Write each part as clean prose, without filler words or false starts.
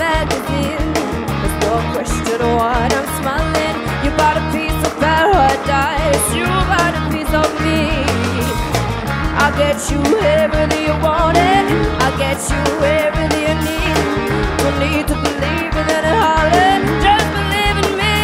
magazine. There's no question what I'm smiling. You bought a piece of paradise, you bought a piece of me. I'll get you everything you wanted, I'll get you everything you need. Don't need to believe in any holler, just believe in me.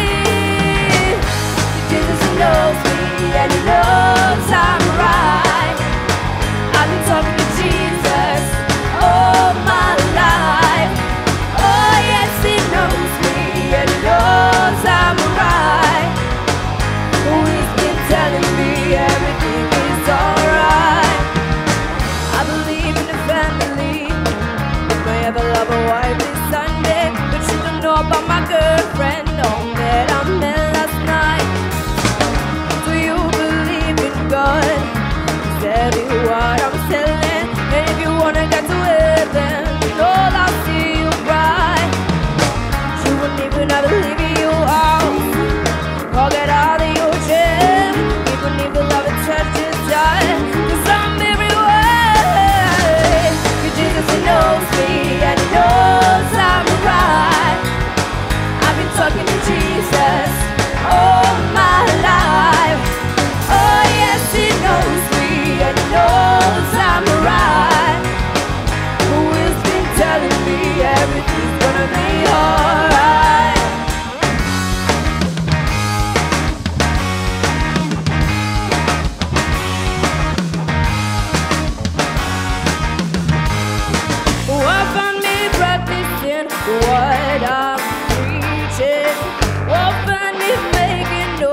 Jesus knows me and he knows I'm right. I've been talking to Jesus all my life. Oh yes, he knows me and he knows I'm right. Oh, he's been telling me everything is alright. I believe in the family. If I ever love a wife this Sunday, but you don't know about my girlfriend, no, that I met last night. Do you believe in God? Tell me what I'm telling. And if you wanna get to heaven, all I'll see you bright. You wouldn't even have to leave you out. Forget all the ocean. Even if the love and touch is done, 'cause I'm everywhere. Jesus, he knows me and he knows I'm right. I've been talking to Jesus all my life. Oh yes, he knows me and he knows I'm right. Who has been telling me everything's gonna be alright? I found me practicing what I'm preaching. I found me making no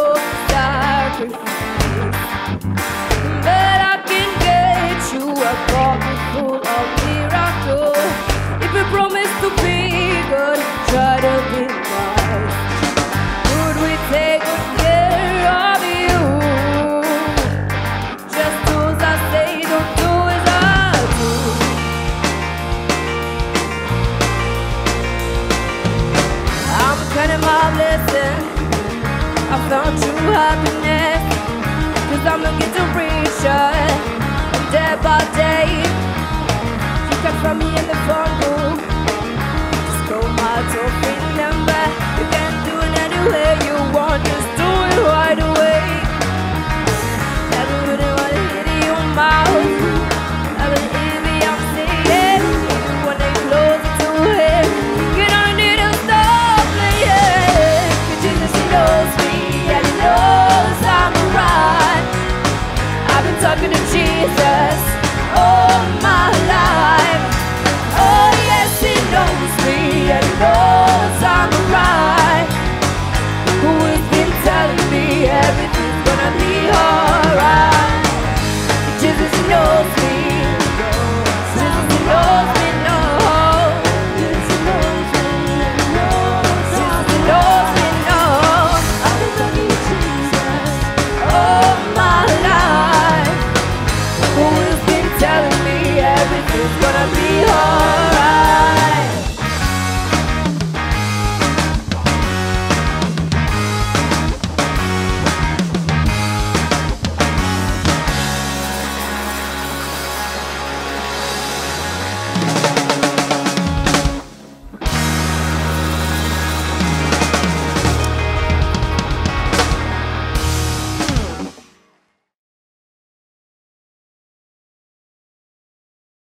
sacrifice. But I can get you a pocket full of me.